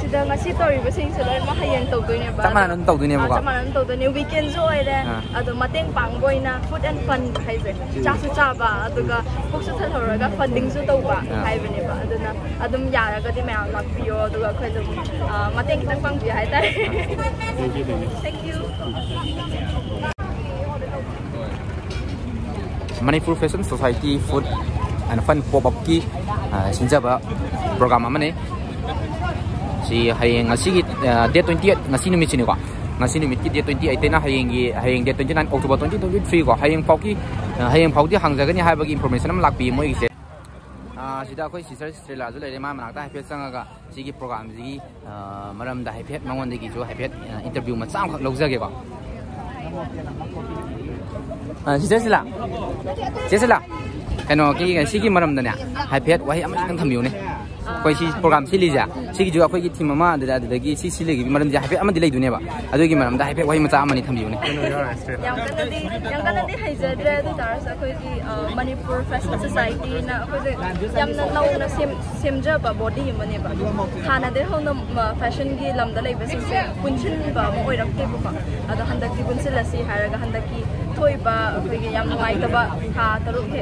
sida ngasi toribasing sila ma hayang tawdoine ba tamanan tawdoine ba tamanan tawdoine weekend zo ere ado mateng pangboina food and fun haise chasu chaba aduga puksu thaloraga funding su tawba haibane ba aduna adum yaraga di mayam lakpiyo aduga khoi mateng kitang pangbi hai tai thank you Manipur Fashion Society Food and Fun Pop-up ki sinjaba program amane si hayeng ngasi day 28 ngasi numit sini ko ngasi numit ki day 28 na hayeng day 29 October 2023 ko hayeng pau di hangja gani haibagi information am lakpi moi se sida koi sister Stella ju le ma manak ta happy sangaga sigi program sigi maram da happy mangon de gi jo happy interview ma cham khak lojage ko sister Stella kano ki sigi maram da ne happy wahi am nang thamiu ne koi si program sili ja sigi ju akoi ki team ma da gi si sili gi maram ja happy am di leidu ne ba adu gi maram da happy wahi ma cha amani thamiu ne yang kana di haizadre du daras akoi ki Manipur Fashion Society na akoi yam na nau na semja ba body mane ba hana de ho na fashion gi lam da leiba sing se punchin ba mo oi rak te ba adu handak ki punchil asi haraga handak ki thoi ba akoi gi yam ngai ta ba ha taru ke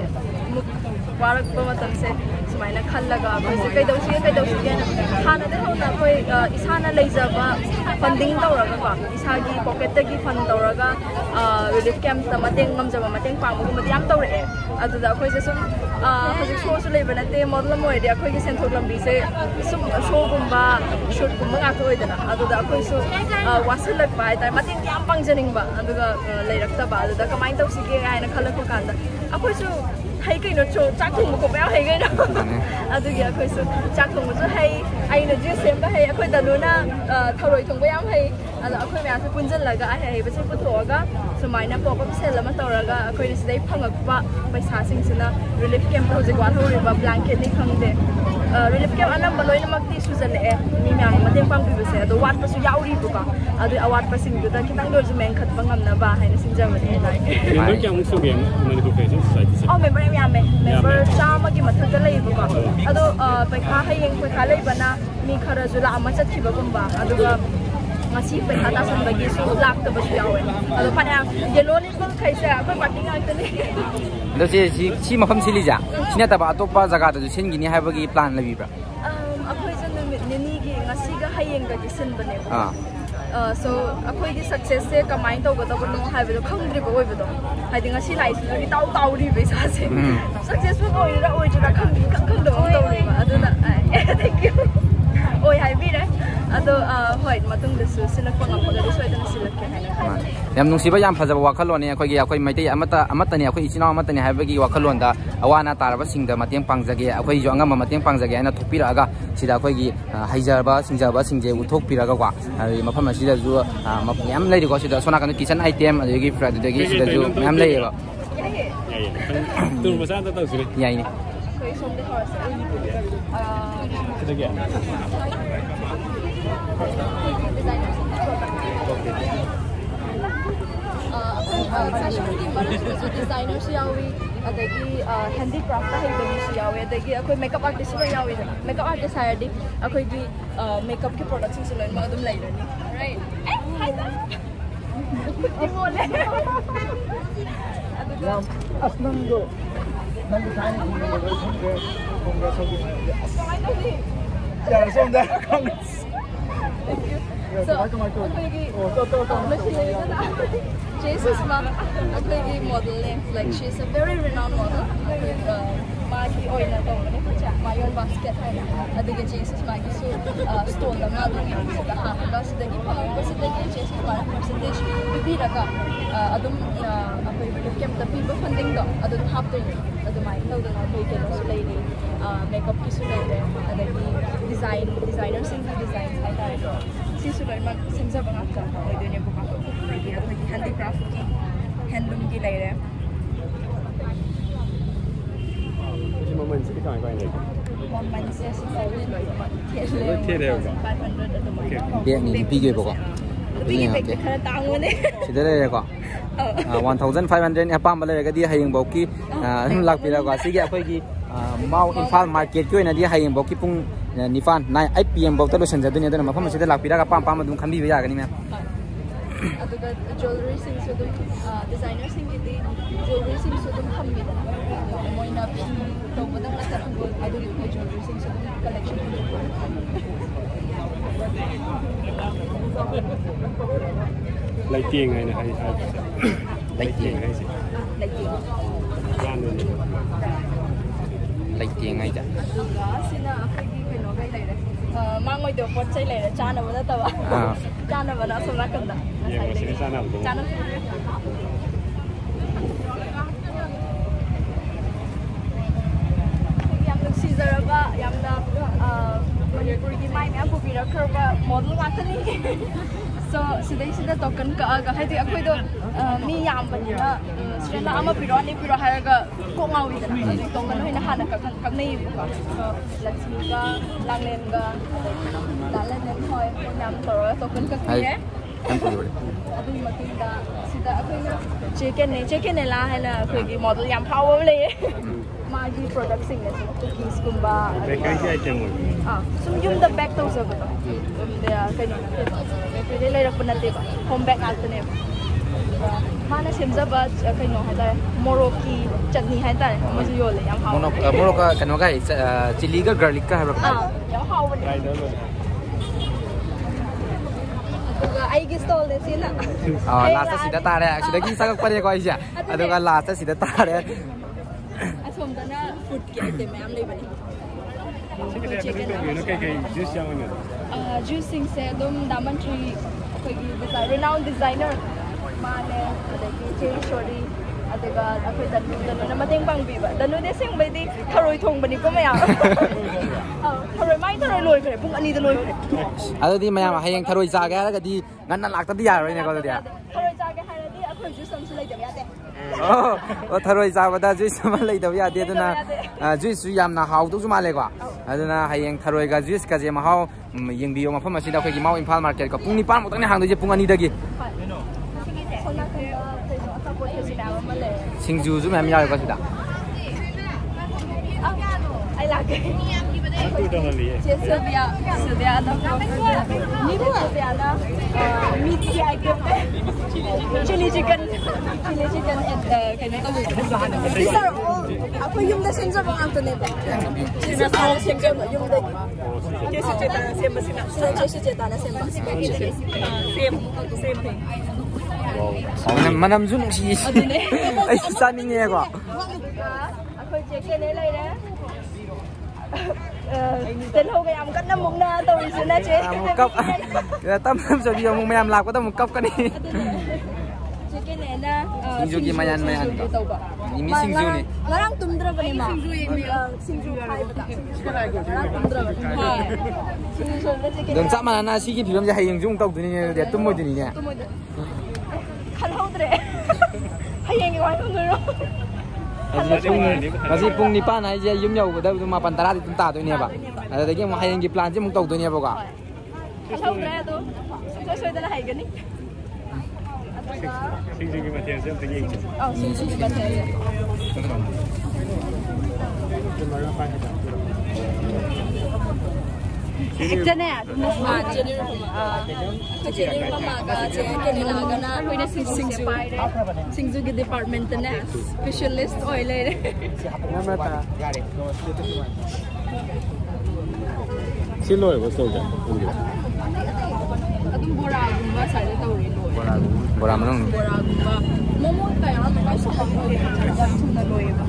warak ba matam se sumaina khallaga akoi se kai dau si na hana de ho na akoi isana leiza ba funding tawraga ba isagi pocket ta gi fund tawraga relief camp ta mateng ngamjaba mateng pang mu ma yam tawre adu da akoi se sum hajik show su leiba na te model mo ide akoi gi senthok lambi se sum show gumba shoot gumba nga thoi dana adu da akoi su wasalak ba ai ta mateng yam pangjaning ba adu ga leirakta ba adu da kamai taw sige ai na khalak ko kanda akoi su hay cái nó trộn chắc thùng một cục béo hay cái đó, adu kia khơi su chắc thùng một chút hay, ai nó chỉ xem cái hay, khơi tận luôn na thầu rồi thùng béo hay, adu khơi mẹ khơi punjal là cái hay, bây giờ cứ thua cái, số máy na pop up sale mà tàu là cái khơi đi sẽ phăng ngọc ba, bây giờ sinh sinh na relief camp thôi, chỉ quan thôi rồi blanket đi khăng thế, relief camp anh em baloi na mặc tí suy lệ, mi mẹ mà đem phăng đi về adu wat pas su yau đi buka, adu awat pas sinh kita kita ngồi chỉ mình khát phăng ngầm na ba hay na sinh ra mình này. Member yang musuh yang Manipur Fashion Society. Oh member member chama ki mathak lei ba ado paikha hayeng paikha lei bana mi khara jula ama chathi ba gumba ado ngasi paikha ta san bagi su lak ta basu yawe ado pana yellow ni bang khaisa akoi party ngai tani ado si mafam sili ja sina ta ba atopa jaga ta sin gini ha bagi plan labi bra akoi jan ni gi ngasi ga hayeng ga kisin bane so akoi gi success se kamai to ga no ha bi do khangri ba oi bi do hai dinga si lai su gi tau ri be sa se successful oi ra oi ju da khang do ri ba adu na thank you oi hai bi re ado hoi matung de su silak pa ngam ga de soi da silak ke hai yam nung siba yam phajaba wakhalon ne akoi maitai amata ne akoi ichina amata ne haibagi wakhalon da awana taraba singda mateng pangjage akoi jo angam mateng pangjage ana thopira aga sida akoi gi haijarba singjaba singje uthokpira ga kwa mafam sida ju yam lei ko sida sona kan kitchen item adegi fried adegi sida ju yam lei ba tu masa ta tahu sih ya ini koi som de horas kita dia fashion ki designer su yawi adagi handicraft ta hay bani su yawi adagi akoi makeup artist su yawi makeup artist hay di akoi gi makeup ki production su ma adum lai rani right hi imole adagi asnan go nan design ya som da thank you so Jesus ma akoi model name like she's a very renowned model magi oina to ne kucha mayon basket hai adagi Jesus magi so stone la ma dun da ha bas dagi percentage Jesus para percentage bi raka adum akoi relief camp da people funding do adum half to adum mai to da akoi ke so lady makeup ki su lady adagi designer sing designs hai ta do si su lai ma simja banga ka oi do ne buka handicraft ki handloom ki lai re moment sih kan kau ini. Moment sih sih Tiada. 500 atau mana? Dia ni pergi pokok. Pergi pergi kerana tahu ni. Sudah le ko 1500 apa bala ga dia hayang bauki lak pila ko sige akoi gi mau Imphal market ko na dia hayang bauki pung निफान 8 PM बहुत lotion जदुनी अदुना मफम सिदा लापिरागा पाम पाम अदुम खंबी यागनी मैम अदुगा ज्वेलरी सिंग सु दु डिजाइनर सिंग गिदी ज्वेलरी सिंग सु दु खंबी दा मोइना फी तोबदा ना करबो अदुगी ज्वेलरी सिंग सु दु collection lighting hai na hai lighting hai si lighting ai ja aduga sina akhagi keno gai lai re mangoi do pot chai lai re chana bana tawa chana bana somna kanda chana yam lu sizaraba yamna manipur gi mai mya pubira kharba model ngatani so sida token ka aga haidi akhoi do mi yam banina sila ama piro ni piro haraga ko ngawi da adi token hoina hana ka nei ko so lakshmi ka langlen ga dalan hoi yam toro token ka ki hai adu matinda sida akhoi na chicken ne la haina akhoi gi model yam power le magi product sing ne cookies kumba bakery item sum yum the back to sa ba they are kaino they lai rak panate ba home bag altne mana semza ba kaino hada moroki chutney hai ta ma ju yole yam haw moroka kano ga chili ga garlic ka ha yam haw ba aduga ai gi stall de sina last sida tare sida gi sagak pare ko aija aduga last sida tare asomdana food ki item am lei bani juicing se dum diamond tree akhoi renowned designer mane adagi cherry shori adaga akhoi danu na mateng pang bi ba danu de sing bai di tharoi thong bani ko maya tharoi mai tharoi loi khre pung ani da loi khre adudi maya hayeng tharoi cha ga ga di ngan na lakta di ya roi ne ko dia tharoi cha ga ha di akhoi ju sam su lai da ya de tharoi cha ba da juice ma lai da ya de duna juice su yam na haw du su ma le kwa aduna hayeng tharoi ga juice ka je ma haw yeng bi yo ma phama sida khoi gi mau Imphal market ko pung ni pan mo tang ni hang du je pung ani da gi singju ju ma ya ko sida ai la ke Sylvia na ni bo Sylvia na meat item chili chicken and kaino to these are all ako yung da senza bang ang tone ba these are all senza yung da kesi cheta na same sina kesi cheta na same thing manam ju nung si ai sa ni nge ko ako check ne lai re tên hô cái cắt năm mùng na tôi xin na chế một cốc tâm rồi bây giờ mùng em làm có tao một cốc cái đi cái này na singju mayan ini singju nih ngarang tundra bani ma singju khai bata ngarang tundra bani dan sama na si ki film ja hayeng jung tau duni dia tumoi duni nya kan hodre hayeng wai tundra Kasi pung nipa na je yum yau da ma pantara di tunta to ne ba ada ge mo hayeng gi plan je mo tau to ne ba ga hodre to so da hay gani singju gi material sem te yeng singju gi material Jenny mama ga che ke la ga na koina singju pai re singju gi department na specialist oil re silo e so ga adum bora gumba sai le tawri loi bora manong bora gumba momo ka ya ma sa pa ko ya chuna loi ba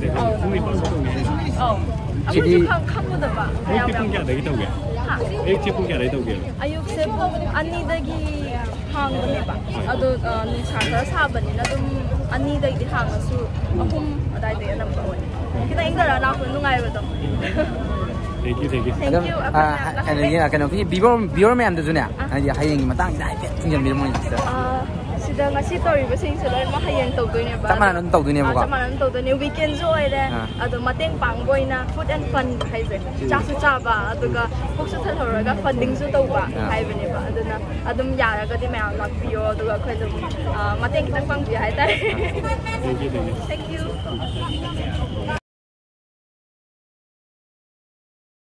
Jadi kham da ba ek ti pung kya dai tau ge ek ti pung kya dai tau ge ayuk se pung ani dagi hang ne ba ado ni sa sa bani na dum ani dagi hang su ahum adai de nam ba kita ingara na ko nungai ba do thank you anh ấy cái nó cái before me am da junya ai hayeng matang dai pe tinggal mi mo ni sida ngasi tori ba sing sila ma hayeng tau doi ne ba sama nan tau doi ne ba sama nan tau doi ne weekend joy de ado mateng pang boy na food and fun hai je cha su cha ba aduga pok su thal hora ga funding su tau ba hai ba ne ba aduna adum ya ga di ma lak bio aduga khoi dum mateng kitang pang bi hai ta thank you